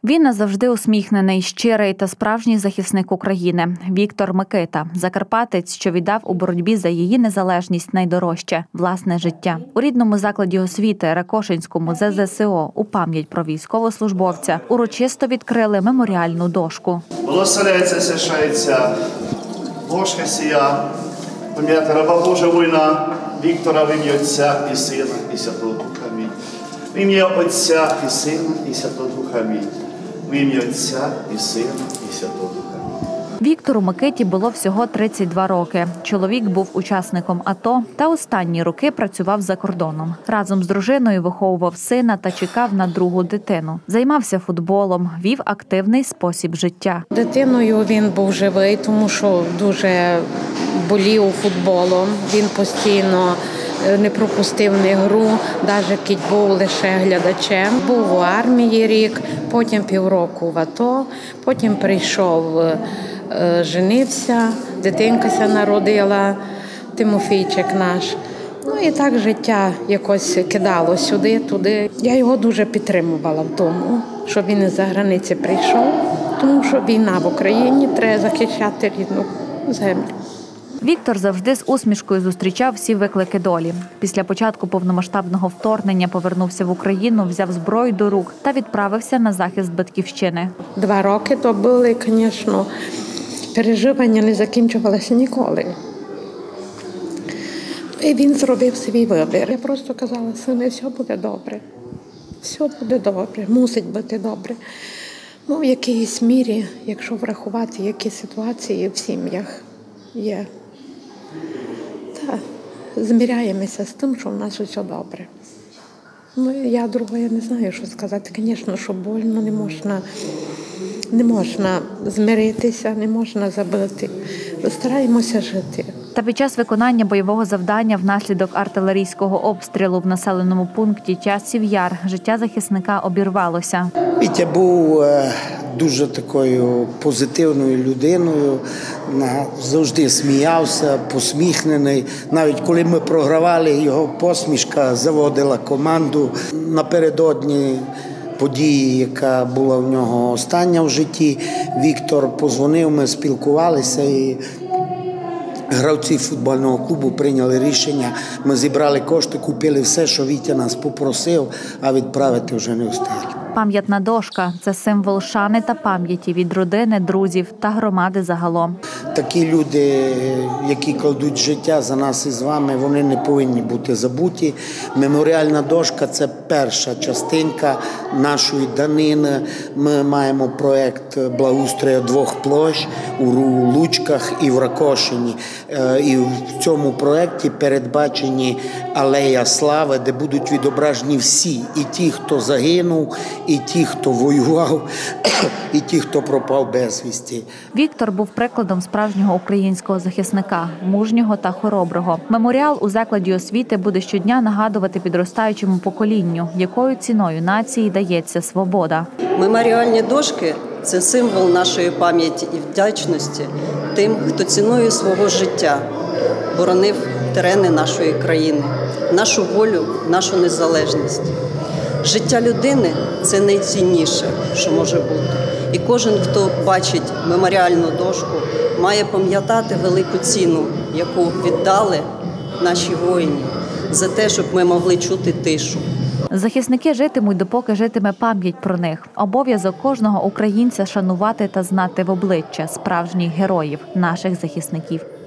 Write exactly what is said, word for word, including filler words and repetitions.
Він назавжди усміхнений, щирий та справжній захисник України. Віктор Микита – закарпатець, що віддав у боротьбі за її незалежність найдорожче – власне життя. У рідному закладі освіти Ракошинському Зе Зе Се О у пам'ять про військовослужбовця урочисто відкрили меморіальну дошку. Благословляється, свящається дошка сія, пам'ятає раба Божа воїна Віктора в ім'я Отця і Сина і Святого Духа. Амінь. В ім'я Отця і Сина і Святого Духа. Амінь. В ім'я Отця і Сина і Святого Духа. Віктору Микиті було всього тридцять два роки. Чоловік був учасником АТО та останні роки працював за кордоном. Разом з дружиною виховував сина та чекав на другу дитину. Займався футболом, вів активний спосіб життя. Дитиною він був живий, тому що дуже болів футболом. Він постійно не пропустив ні гру, навіть кіт був лише глядачем. Був у армії рік, потім півроку в АТО, потім прийшов, женився, дитинкася народила, Тимофійчик наш. Ну і так життя якось кидало сюди, туди. Я його дуже підтримувала в тому, щоб він із-за границі прийшов, тому що війна в Україні, треба захищати рідну землю. Віктор завжди з усмішкою зустрічав всі виклики долі. Після початку повномасштабного вторгнення повернувся в Україну, взяв зброю до рук та відправився на захист батьківщини. Два роки то були, звісно, переживання не закінчувалися ніколи. І він зробив свій вибір. Я просто казала, сини, все буде добре. Все буде добре, мусить бути добре. Ну, в якійсь мірі, якщо врахувати, які ситуації в сім'ях є. Та зміряємося з тим, що в нас усе добре. Ну, я другого не знаю, що сказати. Звісно, що больно, не можна, не можна змиритися, не можна забити. Стараємося жити. Та під час виконання бойового завдання внаслідок артилерійського обстрілу в населеному пункті Часів Яр життя захисника обірвалося. Вітя був дуже такою позитивною людиною, завжди сміявся, посміхнений. Навіть коли ми програвали, його посмішка заводила команду. Напередодні події, яка була в нього остання в житті, Віктор подзвонив, ми спілкувалися і гравці футбольного клубу прийняли рішення. Ми зібрали кошти, купили все, що Вітя нас попросив, а відправити вже не встигли. Пам'ятна дошка – це символ шани та пам'яті від родини, друзів та громади загалом. Такі люди, які кладуть життя за нас і з вами, вони не повинні бути забуті. Меморіальна дошка – це перша частинка нашої данини. Ми маємо проєкт благоустрою двох площ у Лучках і в Ракошині. І в цьому проєкті передбачені алея слави, де будуть відображені всі, і ті, хто загинув, і ті, хто воював, і ті, хто пропав безвісті. Віктор був прикладом справжнього українського захисника, мужнього та хороброго. Меморіал у закладі освіти буде щодня нагадувати підростаючому поколінню, якою ціною нації дається свобода. Меморіальні дошки – це символ нашої пам'яті і вдячності тим, хто ціною свого життя боронив терени нашої країни, нашу волю, нашу незалежність. Життя людини – це найцінніше, що може бути. І кожен, хто бачить меморіальну дошку, має пам'ятати велику ціну, яку віддали наші воїни, за те, щоб ми могли чути тишу. Захисники житимуть, допоки житиме пам'ять про них. Обов'язок кожного українця – шанувати та знати в обличчя справжніх героїв, наших захисників.